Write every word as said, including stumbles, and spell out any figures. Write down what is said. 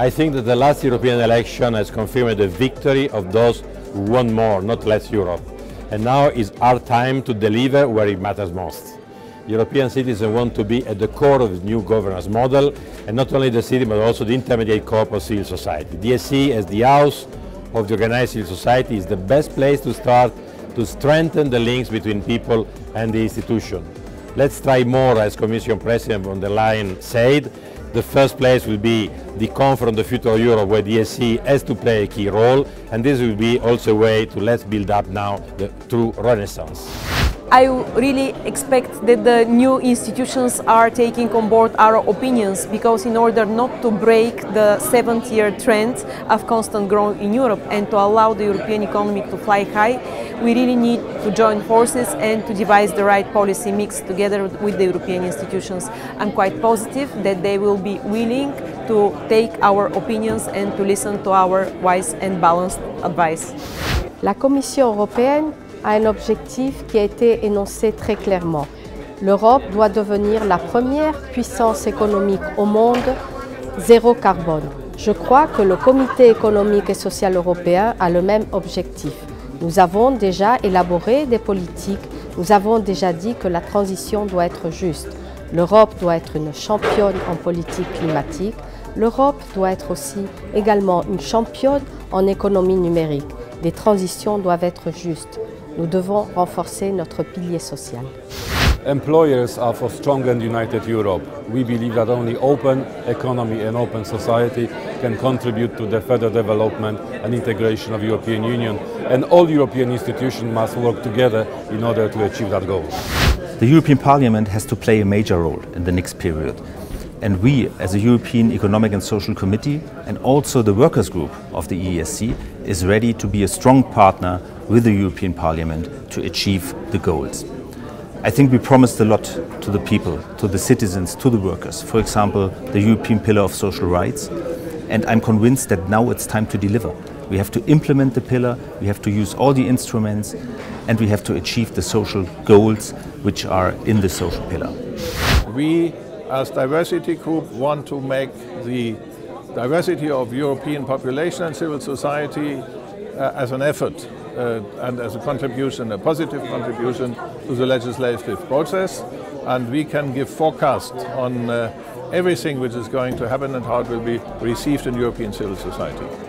I think that the last European election has confirmed the victory of those who want more, not less Europe. And now is our time to deliver where it matters most. European citizens want to be at the core of the new governance model, and not only the city but also the intermediate corp of civil society. D S C, as the house of the organized civil society, is the best place to start to strengthen the links between people and the institution. Let's try more, as Commission President von der Leyen said. The first place will be the Conference on the Future of Europe, where D S C has to play a key role, and this will be also a way to let's build up now the true renaissance. I really expect that the new institutions are taking on board our opinions, because in order not to break the seventy-year trend of constant growth in Europe and to allow the European economy to fly high, we really need to join forces and to devise the right policy mix together with the European institutions. I'm quite positive that they will be willing to take our opinions and to listen to our wise and balanced advice. La Commission européenne a un objectif qui a été énoncé très clairement. L'Europe doit devenir la première puissance économique au monde zéro carbone. Je crois que le Comité économique et social européen a le même objectif. Nous avons déjà élaboré des politiques, nous avons déjà dit que la transition doit être juste. L'Europe doit être une championne en politique climatique. L'Europe doit être aussi également une championne en économie numérique. Les transitions doivent être justes. Nous devons renforcer notre pilier social. Employers are for strong and united Europe. We believe that only open economy and open society can contribute to the further development and integration of the European Union, and all European institutions must work together in order to achieve that goal. The European Parliament has to play a major role in the next period. And we, as a European Economic and Social Committee, and also the workers' group of the E E S C, is ready to be a strong partner with the European Parliament to achieve the goals. I think we promised a lot to the people, to the citizens, to the workers. For example, the European Pillar of Social Rights. And I'm convinced that now it's time to deliver. We have to implement the pillar, we have to use all the instruments, and we have to achieve the social goals which are in the social pillar. We, as Diversity Group, want to make the diversity of European population and civil society uh, as an effort uh, and as a contribution, a positive contribution to the legislative process. And we can give forecast on uh, everything which is going to happen and how it will be received in European civil society.